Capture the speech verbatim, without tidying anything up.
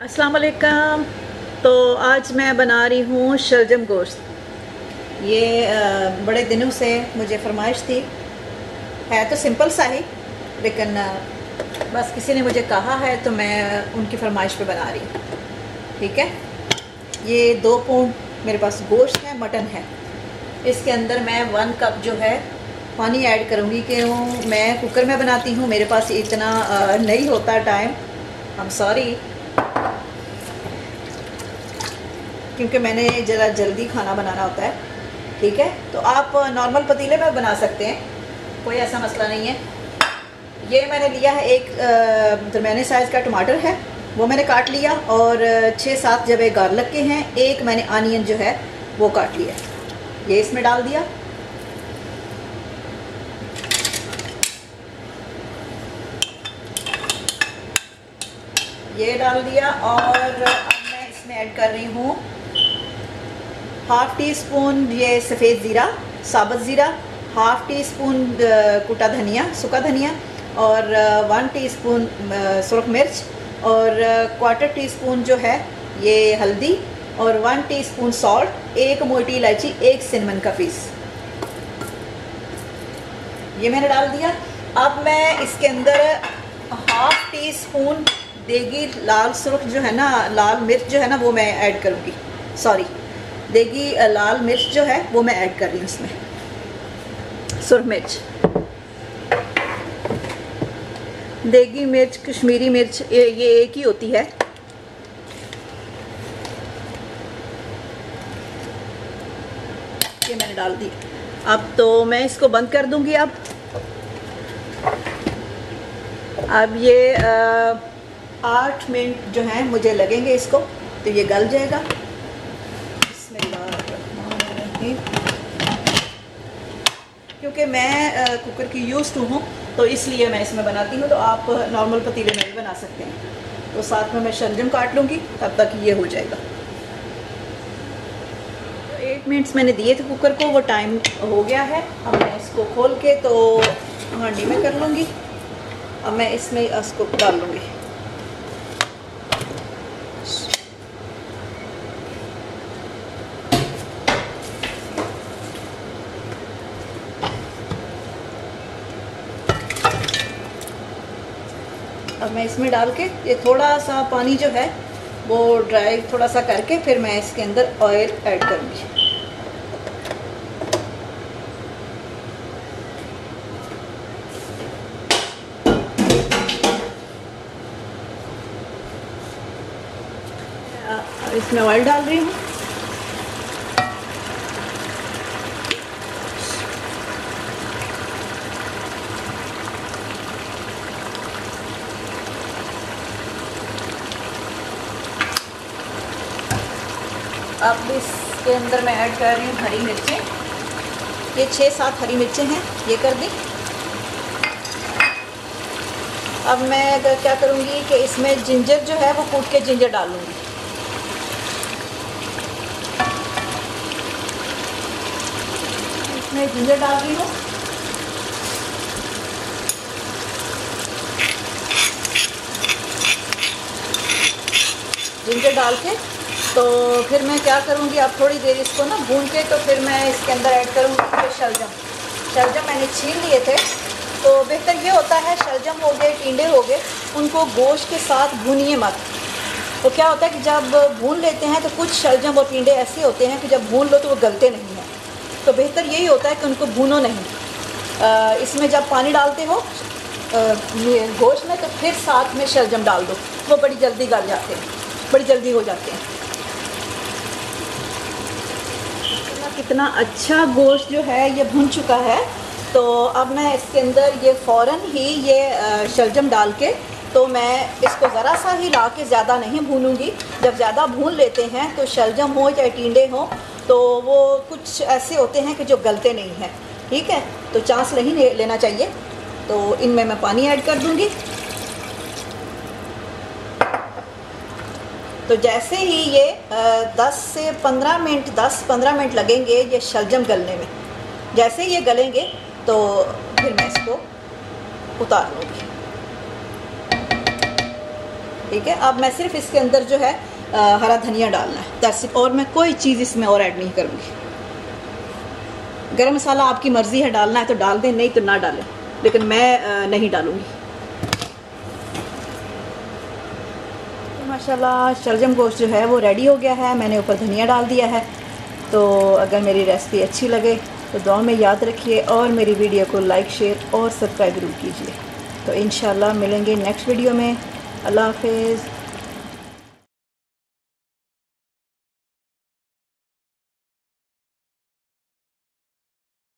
अस्सलाम वालेकुम। तो आज मैं बना रही हूँ शलजम गोश्त। ये आ, बड़े दिनों से मुझे फरमाइश थी, है तो सिंपल सा ही, लेकिन आ, बस किसी ने मुझे कहा है तो मैं उनकी फरमाइश पे बना रही हूँ। ठीक है, ये दो पाउंड मेरे पास गोश्त है, मटन है। इसके अंदर मैं वन कप जो है पानी ऐड करूँगी। क्यों मैं कुकर में बनाती हूँ, मेरे पास इतना आ, नहीं होता टाइम, आई एम सॉरी, क्योंकि मैंने ज़रा जल्दी खाना बनाना होता है। ठीक है, तो आप नॉर्मल पतीले में बना सकते हैं, कोई ऐसा मसला नहीं है। ये मैंने लिया है, एक दरमियाने साइज़ का टमाटर है, वो मैंने काट लिया, और छः सात जब एक गार्लिक के हैं, एक मैंने आनियन जो है वो काट लिया, ये इसमें डाल दिया। ये डाल दिया, और अब मैं इसमें ऐड कर रही हूँ हाफ़ टी स्पून ये सफ़ेद ज़ीरा, साबुत ज़ीरा, हाफ़ टी स्पून कुटा धनिया, सूखा धनिया, और वन टीस्पून सुरख मिर्च, और क्वार्टर टी स्पून जो है ये हल्दी, और वन टीस्पून सॉल्ट, एक मोटी इलायची, एक सिनेमन का पीस, ये मैंने डाल दिया। अब मैं इसके अंदर हाफ़ टी स्पून देगी लाल सुरख जो है ना, लाल मिर्च जो है ना, वो मैं ऐड करूँगी, सॉरी देगी लाल मिर्च जो है वो मैं ऐड कर रही हूँ इसमें, सुरख मिर्च, देगी मिर्च, कश्मीरी मिर्च, ये, ये एक ही होती है। ये मैंने डाल दी। अब तो मैं इसको बंद कर दूंगी। अब अब ये आठ मिनट जो हैं मुझे लगेंगे इसको, तो ये गल जाएगा। क्योंकि मैं कुकर की यूज़ टू हूँ तो इसलिए मैं इसमें बनाती हूँ, तो आप नॉर्मल पतीले में भी बना सकते हैं। तो साथ में मैं शलजम काट लूँगी, तब तक ये हो जाएगा। तो एट मिनट्स मैंने दिए थे कुकर को, वो टाइम हो गया है। अब मैं इसको खोल के तो हांडी में कर लूँगी। अब मैं इसमें इसको डाल लूँगी। अब मैं इसमें डाल के ये थोड़ा सा पानी जो है वो ड्राई थोड़ा सा करके फिर मैं इसके अंदर ऑयल ऐड करूँगी। इसमें ऑयल डाल रही हूँ। अब इसके अंदर मैं ऐड कर रही हूँ हरी मिर्चें। ये छः सात हरी मिर्चें हैं, ये कर दी। अब मैं क्या करूँगी कि इसमें जिंजर जो है वो कूट के जिंजर डालूँगी। इसमें जिंजर डाल रही हूँ। जिंजर डाल के तो फिर मैं क्या करूँगी, अब थोड़ी देर इसको ना भून के, तो फिर मैं इसके अंदर ऐड करूँगी फिर शलजम। शलजम मैंने छील लिए थे, तो बेहतर ये होता है शलजम हो गए, टिंडे हो गए, उनको गोश्त के साथ भूनिए मत। तो क्या होता है कि जब भून लेते हैं तो कुछ शलजम और टिंडे ऐसे होते हैं कि जब भून लो तो वो गलते नहीं हैं। तो बेहतर यही होता है कि उनको भूनो नहीं। आ, इसमें जब पानी डालते हो गोश्त में, तो फिर साथ में शलजम डाल दो, वो बड़ी जल्दी गल जाते हैं, बड़ी जल्दी हो जाते हैं। कितना अच्छा गोश्त जो है ये भुन चुका है। तो अब मैं इसके अंदर ये फ़ौरन ही ये शलजम डाल के, तो मैं इसको ज़रा सा ही ला के, ज़्यादा नहीं भूनूंगी। जब ज़्यादा भून लेते हैं तो शलजम हो चाहे टिंडे हो, तो वो कुछ ऐसे होते हैं कि जो गलते नहीं हैं। ठीक है, तो चांस नहीं लेना चाहिए। तो इनमें मैं पानी ऐड कर दूंगी। तो जैसे ही ये दस से पंद्रह मिनट दस पंद्रह मिनट लगेंगे ये शलजम गलने में। जैसे ये गलेंगे तो फिर मैं इसको उतार लूँगी। ठीक है। अब मैं सिर्फ इसके अंदर जो है आ, हरा धनिया डालना है, दैट्स इट। और मैं कोई चीज़ इसमें और ऐड नहीं करूँगी। गरम मसाला आपकी मर्ज़ी है, डालना है तो डाल दें, नहीं तो ना डालें, लेकिन मैं आ, नहीं डालूँगी। तो माशाल्लाह शलजम गोश्त जो है वो रेडी हो गया है। मैंने ऊपर धनिया डाल दिया है। तो अगर मेरी रेसिपी अच्छी लगे तो दुआ में याद रखिए और मेरी वीडियो को लाइक, शेयर और सब्सक्राइब ज़रूर कीजिए। तो इंशाल्लाह मिलेंगे नेक्स्ट वीडियो में। अल्लाह हाफ़िज़।